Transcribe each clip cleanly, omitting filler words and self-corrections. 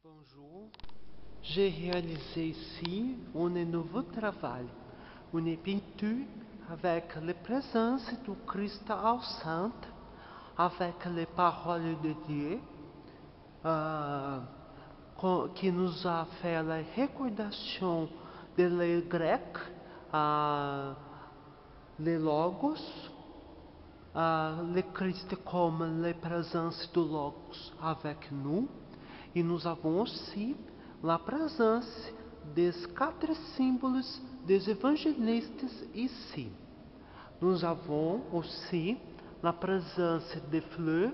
Bonjour, j'ai réalisé ici un nouveau travail, une peinture avec la présence du Christ au centre, avec les paroles de Dieu, qui nous a fait la recordation de le grec, le logos, le Christ comme la présence du logos avec nous. E nous avons aussi la présence des 4 símbolos des évangélistes ici. Nous avons aussi la présence des fleurs,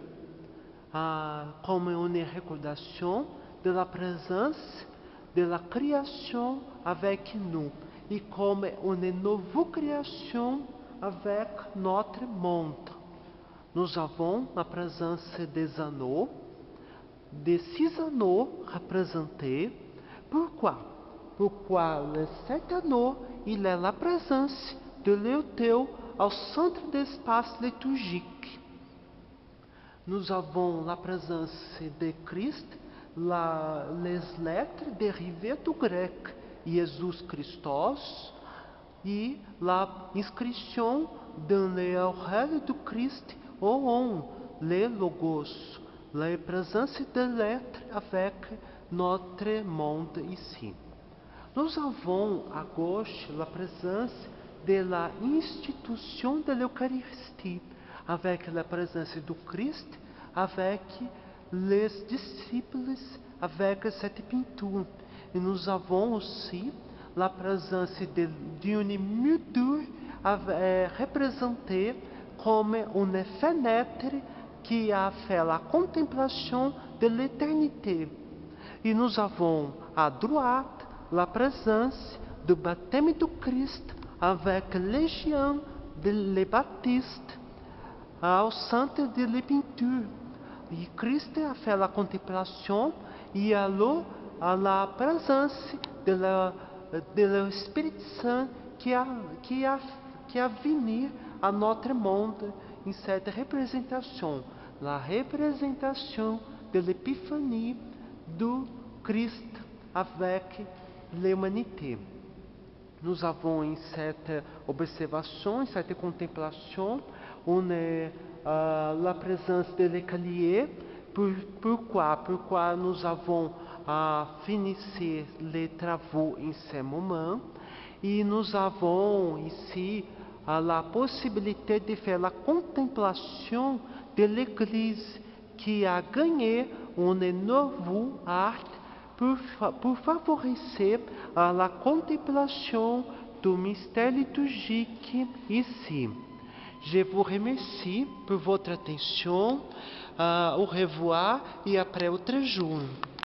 comme une recordation de la présence de la création avec nous et comme une nouvelle création avec notre monde. Nous avons la présence des anneaux, de 6 anneaux représentés. Pourquoi? Pourquoi les 7 anneaux, il est la présence de l'autel au centre de l'espace liturgique. Nous avons la présence de Christ, les lettres dérivées du grec, Jesus Christos, e la inscrição dans l'auréole du Christ ou on, le logos, la présence de l'être avec notre monde ici. Nous avons à gauche la présence de la institution de l'Eucharistie, avec la présence du Christ, avec les disciples, avec cette peinture. Et nous avons aussi la présence d'une muraille représentée comme une fenêtre qui a fait la contemplation de l'éternité. Et nous avons à droite la présence du baptême du Christ avec légion de les baptistes au centre de la peinture. Et Christ a fait la contemplation et alors à la présence de l'Esprit Saint qui a venu à notre monde em cette représentation, la représentation de l'épiphanie du Christ avec l'humanité. Nous avons em cette observation, em cette contemplation, la présence de l'écalier. Pourquoi nous avons fini les travaux em ce moment e nous avons ici la possibilité de faire la contemplation de l'Église qui a gagné un nouveau art pour favoriser la contemplation du mystère liturgique ici. Je vous remercie pour votre attention. Au revoir et après outro jour.